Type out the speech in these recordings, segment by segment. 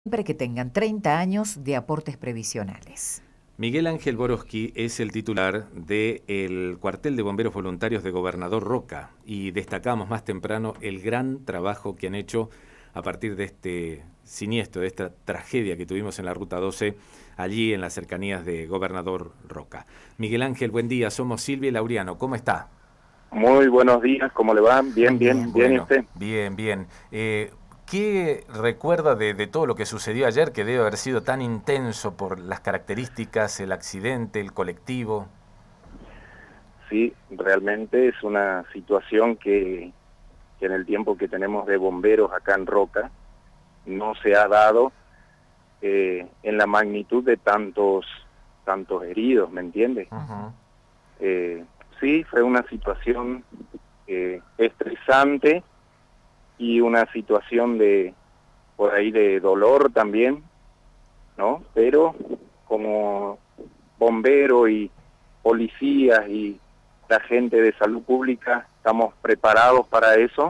Siempre que tengan 30 años de aportes previsionales. Miguel Ángel Boroski es el titular del cuartel de bomberos voluntarios de Gobernador Roca y destacamos más temprano el gran trabajo que han hecho a partir de este siniestro, de esta tragedia que tuvimos en la Ruta 12, allí en las cercanías de Gobernador Roca. Miguel Ángel, buen día, somos Silvia y Laureano, ¿cómo está? Muy buenos días, ¿cómo le va? Bien, Buen día. bien, bien, ¿y Bueno, usted? bien. ¿Qué recuerda de todo lo que sucedió ayer, que debe haber sido tan intenso por las características, el accidente, el colectivo? Sí, realmente es una situación que en el tiempo que tenemos de bomberos acá en Roca no se ha dado en la magnitud de tantos heridos, ¿me entiende? Ujú. Sí, fue una situación estresante y una situación por ahí de dolor también, ¿no? Pero como bombero y policías y la gente de salud pública estamos preparados para eso,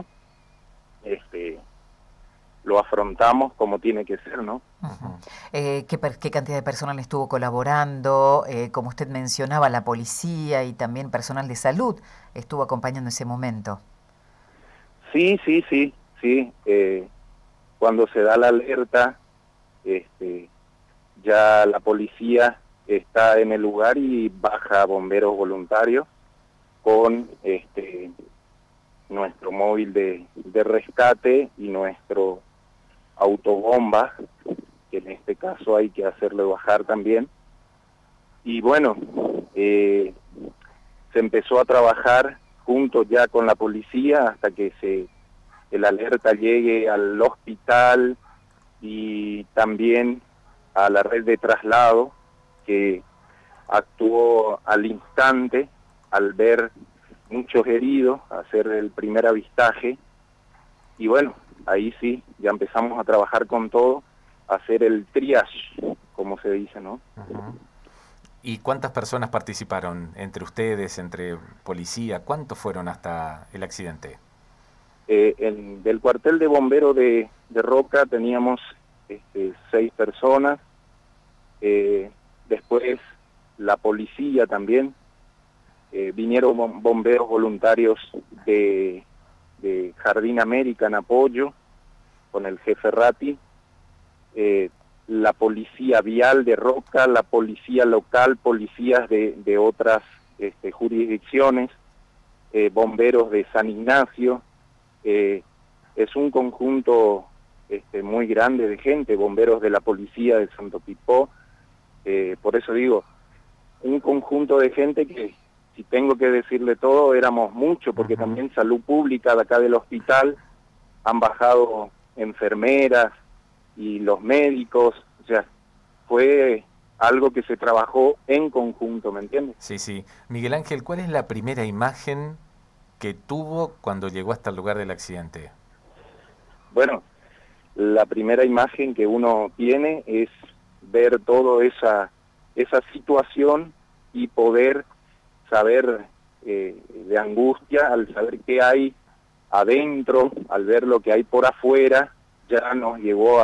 lo afrontamos como tiene que ser, ¿no? Ujú. ¿Qué cantidad de personal estuvo colaborando? Como usted mencionaba, la policía y también personal de salud estuvo acompañando ese momento. Sí. Cuando se da la alerta, ya la policía está en el lugar y baja bomberos voluntarios con nuestro móvil de rescate y nuestro autobomba, que en este caso hay que hacerlo bajar también. Y bueno, se empezó a trabajar junto ya con la policía hasta que el alerta llegue al hospital y también a la red de traslado, que actuó al instante al ver muchos heridos, hacer el primer avistaje. Y bueno, ahí sí, ya empezamos a trabajar con todo, a hacer el triage, como se dice, ¿no? Ujú. ¿Y cuántas personas participaron entre ustedes, entre policía? ¿Cuántos fueron hasta el accidente? Del cuartel de bomberos de Roca teníamos 6 personas, después la policía también, vinieron bomberos voluntarios de Jardín América en apoyo, con el jefe Ratti, la policía vial de Roca, la policía local, policías de otras jurisdicciones, bomberos de San Ignacio. Es un conjunto muy grande de gente, bomberos de la policía de Santo Pipó. Por eso digo, un conjunto de gente que, si tengo que decirle todo, éramos muchos, porque Ujú. también salud pública de acá del hospital han bajado enfermeras y los médicos, o sea, fue algo que se trabajó en conjunto, ¿me entiendes? Sí. Miguel Ángel, ¿cuál es la primera imagen que tuvo cuando llegó hasta el lugar del accidente? Bueno, la primera imagen que uno tiene es ver toda esa situación y poder saber de angustia al saber qué hay adentro, al ver lo que hay por afuera, ya nos llevó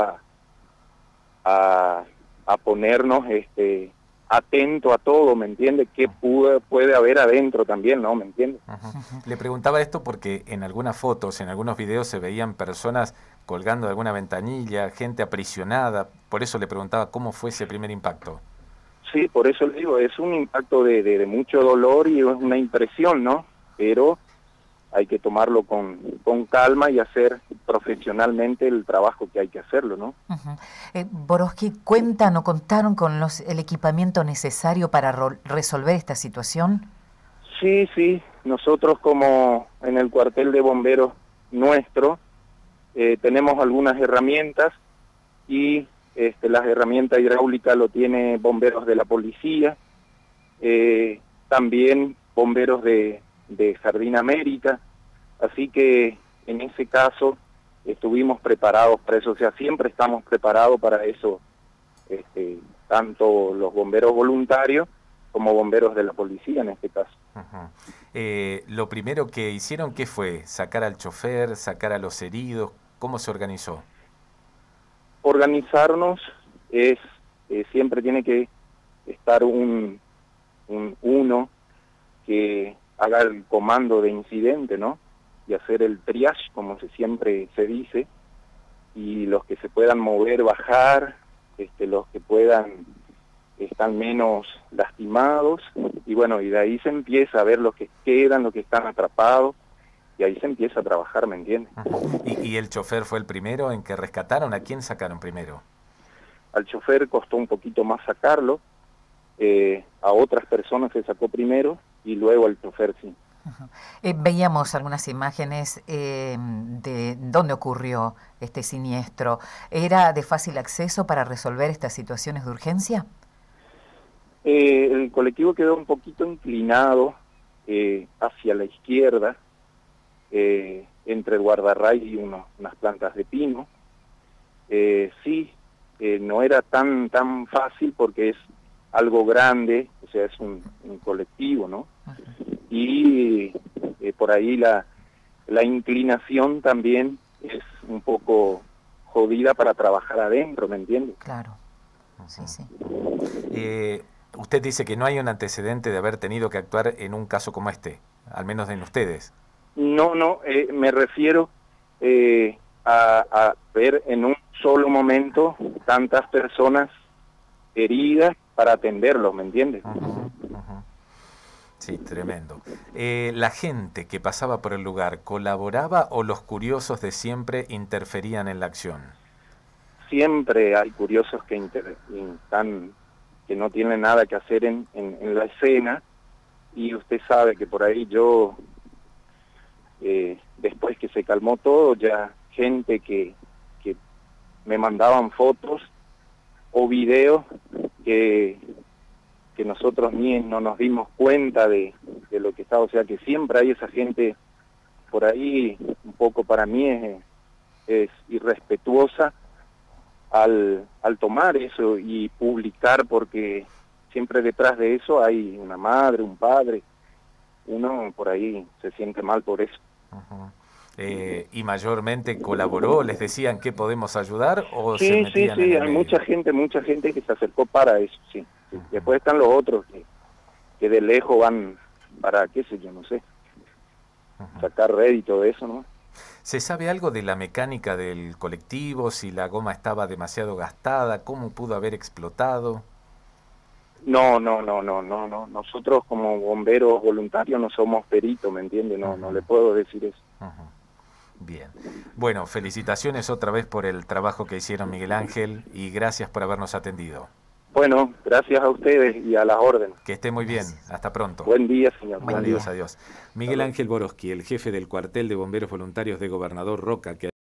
a, a ponernos atento a todo, ¿me entiende? ¿Qué puede haber adentro también, no? ¿Me entiende? Ujú. Ujú. Le preguntaba esto porque en algunas fotos, en algunos videos se veían personas colgando de alguna ventanilla, gente aprisionada. Por eso le preguntaba cómo fue ese primer impacto. Sí, por eso le digo, es un impacto de mucho dolor y es una impresión, ¿no? Pero hay que tomarlo con calma y hacer profesionalmente el trabajo que hay que hacerlo, ¿no? Ujú. Boroski, ¿cuentan o contaron con el equipamiento necesario para resolver esta situación? Sí, nosotros como en el cuartel de bomberos nuestro tenemos algunas herramientas y las herramientas hidráulicas lo tiene bomberos de la policía, también bomberos de Jardín América, así que en ese caso estuvimos preparados para eso, o sea, siempre estamos preparados para eso, tanto los bomberos voluntarios como bomberos de la policía en este caso. Ujú. Lo primero que hicieron, ¿qué fue? ¿Sacar al chofer, sacar a los heridos? ¿Cómo se organizó? organizarnos es, siempre tiene que estar uno que haga el comando de incidente, ¿no? Y hacer el triage, como siempre se dice, y los que se puedan mover, bajar, los que puedan están menos lastimados, y bueno, y de ahí se empieza a ver los que quedan, los que están atrapados, y ahí se empieza a trabajar, ¿me entiendes? ¿Y el chofer fue el primero en que rescataron? ¿A quién sacaron primero? Al chofer costó un poquito más sacarlo, a otras personas se sacó primero, y luego al chofer sí. Veíamos algunas imágenes de dónde ocurrió este siniestro. ¿Era de fácil acceso para resolver estas situaciones de urgencia? El colectivo quedó un poquito inclinado hacia la izquierda, entre el guardarray y unas plantas de pino. Sí, no era tan fácil porque es algo grande, o sea, es un colectivo, ¿no? Y por ahí la inclinación también es un poco jodida para trabajar adentro, ¿me entiendes? Claro, sí, sí. Usted dice que no hay un antecedente de haber tenido que actuar en un caso como este, al menos en ustedes. No, me refiero a ver en un solo momento tantas personas heridas para atenderlos, ¿me entiendes? Sí, tremendo. ¿La gente que pasaba por el lugar colaboraba o los curiosos de siempre interferían en la acción? Siempre hay curiosos que que no tienen nada que hacer en la escena, y usted sabe que por ahí yo, después que se calmó todo, ya gente que me mandaban fotos o videos que nosotros ni no nos dimos cuenta de lo que estaba, o sea que siempre hay esa gente por ahí, un poco para mí es irrespetuosa al tomar eso y publicar, porque siempre detrás de eso hay una madre, un padre, uno por ahí se siente mal por eso. ¿Y mayormente colaboró? ¿Les decían que podemos ayudar o se Sí, metían en el hay medio? mucha gente que se acercó para eso, sí. Después están los otros que de lejos van para, qué sé yo, no sé, sacar rédito de eso, ¿no? ¿Se sabe algo de la mecánica del colectivo? Si la goma estaba demasiado gastada, ¿cómo pudo haber explotado? No. Nosotros como bomberos voluntarios no somos peritos, ¿me entiende? No le puedo decir eso. Bien. Bueno, felicitaciones otra vez por el trabajo que hicieron, Miguel Ángel, y gracias por habernos atendido. Bueno, gracias a ustedes y a las órdenes. Que esté muy bien. Hasta pronto. Buen día, señor. Adiós. Miguel Ángel Borowski, el jefe del cuartel de bomberos voluntarios de Gobernador Roca, que